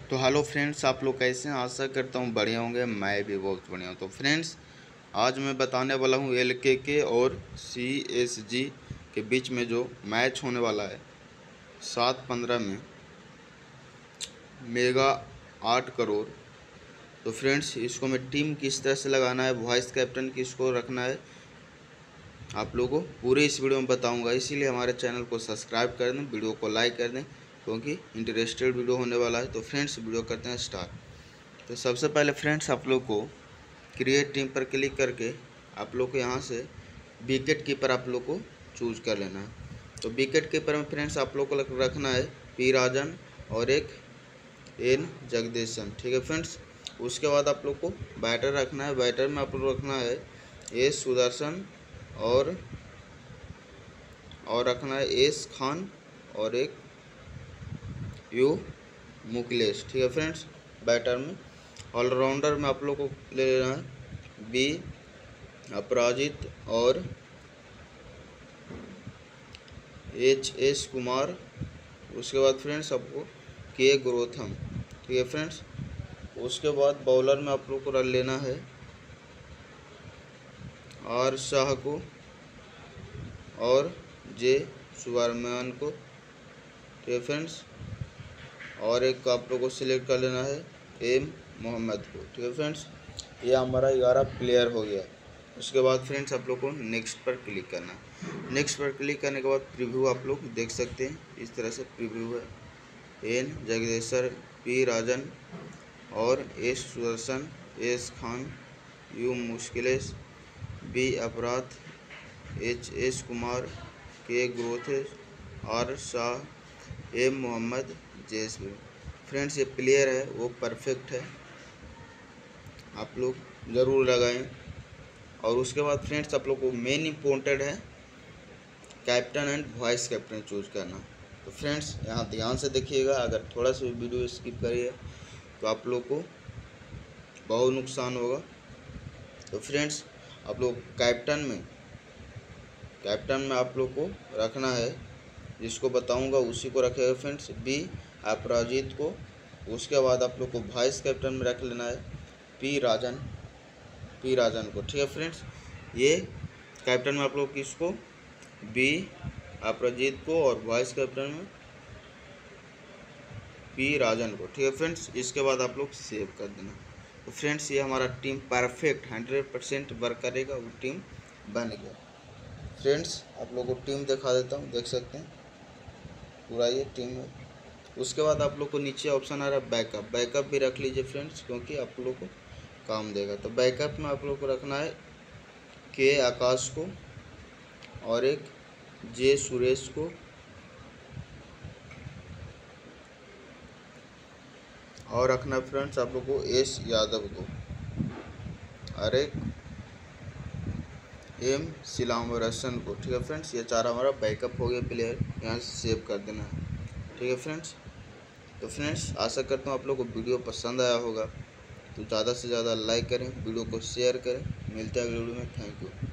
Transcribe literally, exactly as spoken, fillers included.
तो hello friends, आप लोग कैसे हैं? आशा करता हूँ बढ़िया होंगे। मैं भी बहुत बढ़िया हूँ। तो फ्रेंड्स, आज मैं बताने वाला हूँ एल के के और सी एस जी के बीच में जो मैच होने वाला है सात पंद्रह में, मेगा आठ करोड़। तो फ्रेंड्स, इसको मैं टीम किस तरह से लगाना है, वाइस कैप्टन किसको रखना है, आप लोगों को पूरे इस वीडियो में बताऊंगा। इसीलिए हमारे चैनल को सब्सक्राइब कर दें, वीडियो को लाइक कर दें, क्योंकि इंटरेस्टेड वीडियो होने वाला है। तो फ्रेंड्स, वीडियो करते हैं स्टार्ट। तो सबसे पहले फ्रेंड्स, आप लोग को क्रिएट टीम पर क्लिक करके आप लोग को यहाँ से विकेट कीपर आप लोग को चूज कर लेना है। तो विकेट कीपर में फ्रेंड्स आप लोग को रखना है पी राजन और एक एन जगदीशन, ठीक है फ्रेंड्स। उसके बाद आप लोग को बैटर रखना है। बैटर में आप लोग रखना है एस सुदर्शन और और रखना है एस खान और एक यू मुकलेश, ठीक है फ्रेंड्स। बैटर में ऑलराउंडर में आप लोग को ले लेना है बी अपराजित और एच एस कुमार। उसके बाद फ्रेंड्स आपको के ग्रोथम, ठीक है फ्रेंड्स। उसके बाद बॉलर में आप लोग को रख लेना है आर शाह को और जे सुब्रमण्यन को, ठीक है फ्रेंड्स। और एक आप लोग को सिलेक्ट कर लेना है एम मोहम्मद को, ठीक है फ्रेंड्स। ये हमारा ग्यारह प्लेयर हो गया। उसके बाद फ्रेंड्स आप लोग को नेक्स्ट पर क्लिक करना है। नेक्स्ट पर क्लिक करने के बाद प्रीव्यू आप लोग देख सकते हैं, इस तरह से प्रीव्यू है। एन जगदेश्वर, पी राजन और S Sudarshan, S Khan, U मुश्किलेश, बी अपराध, एच एस कुमार, के ग्रोथेस, आर शाह, एम मोहम्मद, जेस। फ्रेंड्स, ये प्लेयर है वो परफेक्ट है, आप लोग ज़रूर लगाएं। और उसके बाद फ्रेंड्स आप लोग को मेन इम्पोर्टेंट है captain and vice captain choose करना। तो फ्रेंड्स, यहाँ ध्यान से देखिएगा, अगर थोड़ा सा वीडियो स्किप करिए तो आप लोग को बहुत नुकसान होगा। तो फ्रेंड्स, आप लोग कैप्टन में कैप्टन में आप लोग को रखना है, जिसको बताऊंगा उसी को रखेगा फ्रेंड्स, बी अपराजित को। उसके बाद आप लोग को वाइस कैप्टन में रख लेना है पी राजन पी राजन को, ठीक है फ्रेंड्स। ये कैप्टन में आप लोग किसको, बी अपराजित को, और वाइस कैप्टन में पी राजन को, ठीक है फ्रेंड्स। इसके बाद आप लोग सेव कर देना। तो फ्रेंड्स, ये हमारा team perfect hundred percent work करेगा, वो टीम बन गया। फ्रेंड्स, आप लोग को टीम दिखा देता हूँ, देख सकते हैं पूरा ये टीम है। उसके बाद आप लोग को नीचे ऑप्शन आ रहा है बैकअप। बैकअप भी रख लीजिए फ्रेंड्स, क्योंकि आप लोग को काम देगा। तो बैकअप में आप लोग को रखना है के आकाश को और एक जे सुरेश को और रखना है फ्रेंड्स आप लोग को एस यादव को और एक एम सिलामरसन को, ठीक है फ्रेंड्स। ये चार हमारा बैकअप हो गया प्लेयर, यहाँ से सेव कर देना है, ठीक है फ्रेंड्स। तो फ्रेंड्स, आशा करता हूँ आप लोग को वीडियो पसंद आया होगा। तो ज़्यादा से ज़्यादा लाइक करें, वीडियो को शेयर करें। मिलते हैं अगले वीडियो में। Thank you.